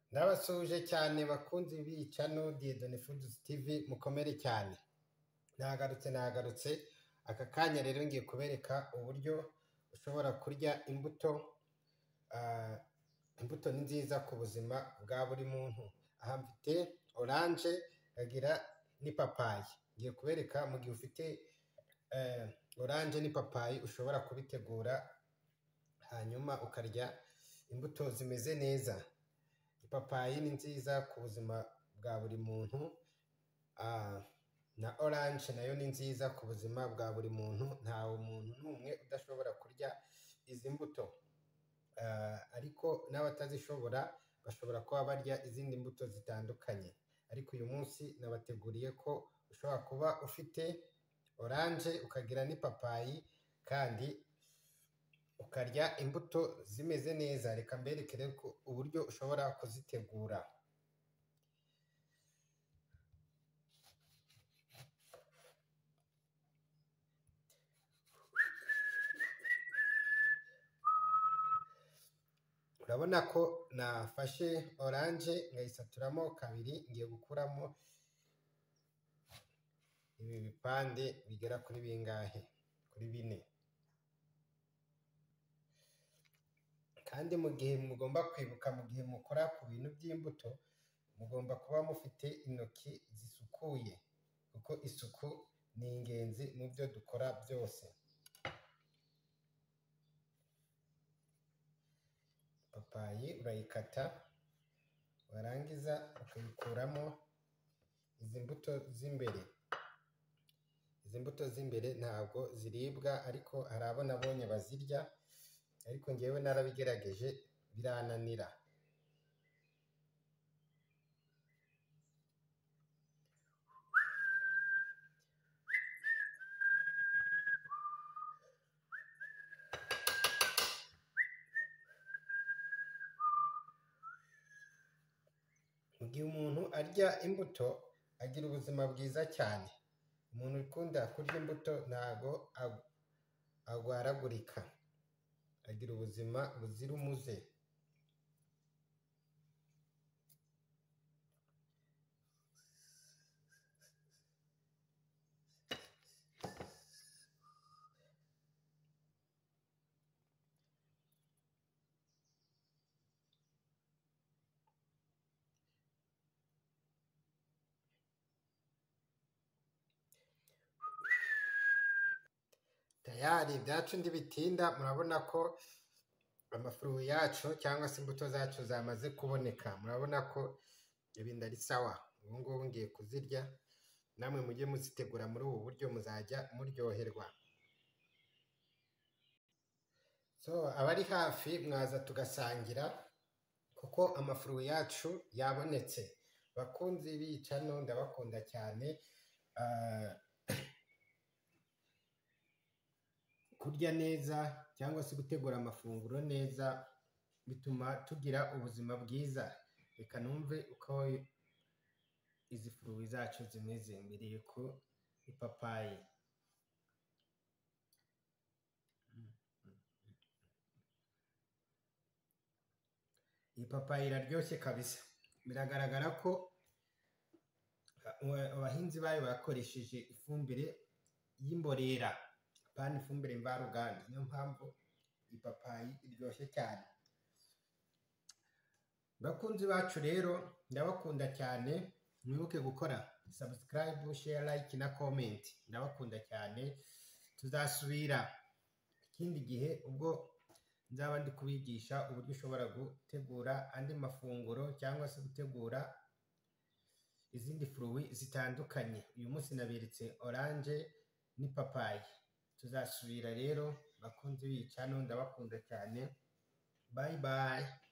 Ndabasuje cyane bakunzi b'icano Dieudonné Foods TV mukomere cyane. Nagarutse aka kanya rero ngiye kubereka uburyo ushobora kurya imbuto. Imbuto ni nziza ku buzima bwa buri muntu. Aha mfite oranje nkagira n'ipapayi. Ngiye kubereka mu gihe ufite oranje n'ipapayi ushobora kubitegura hanyuma ukarya imbuto zimeze neza. Ipapayi ni nziza ku buzima bwa buri muntu, na oranje nayo ni nziza ku buzima bwa buri muntu. Ntawe muntu n'umwe udashobora kurya izi mbuto, ariko n'abatazishobora bashobora kuba barya izindi mbuto zitandukanye. Ariko uyu munsi nabateguriye ko ushobora kuba ufite oranje ukagira n'ipapayi kandi ukarya imbuto zimeze neza. Reka mberekere ko uburyo ushobora kuzitegura. Urabona ko nafashe oranje ngayisaturamo kabiri, ngiye gukuramo ibi bipande bigera kuri bingahe? Kuri bine. Kandi mu gihe mugomba kwibuka, mu gihe mukora ku bintu by'imbuto, mugomba kuba mufite intoki zisukuye, kuko isuku ni ingenzi mu byo dukora byose. Papayi urayikata, warangiza ukayikuramo izi mbuto z'imbere. Izi mbuto z'imbere ntabwo ziribwa, ariko hari abo nabonye bazirya, ariko ngewe narabigerageje birananira. Mu gihe umuntu arya imbuto agira ubuzima bwiza cyane. Umuntu ukunda kurya imbuto ntago agwaragurika, agira ubuzima buzira umuze. Tayari ibyacu ndibitinda, murabona ko amafuru yacu cyangwa se imbuto zacu zamaze kuboneka. Murabona ko ibintu ari sawa. Ubu ngubu ngiye kuzirya, namwe mujye muzitegura muri ubu buryo muzajya muryoherwa. So abari hafi mwaza tugasangira, kuko amafuru yacu yabonetse. Bakunzi b'icano ndabakunda cyane. Kurya neza cyangwa se gutegura amafunguro neza bituma tugira ubuzima bwiza. Reka numve uko izi furuwi zacu zimeze. Mbere ku ipapayi. Iyi papayi iraryoshye kabisa. Biragaragara ko abahinzi bayo bakoresheje ifumbire y'imborera, apana ifumbire mvaruganda. Niyo mpamvu ipapayi iryoshye cyane. Bakunzi bacu rero ndabakunda cyane. Mwibuke gukora subscribe, share, like na comment. Ndabakunda cyane. Tuzasubira ikindi gihe ubwo nzaba ndi kubigisha uburyo ushobora gutegura andi mafunguro cyangwa se gutegura izindi furuwi zitandukanye. Uyu munsi naberetse oranje n'ipapayi. Tuzasubira rero bakunzi b'icano, ndabakunda cyane. Bye bye.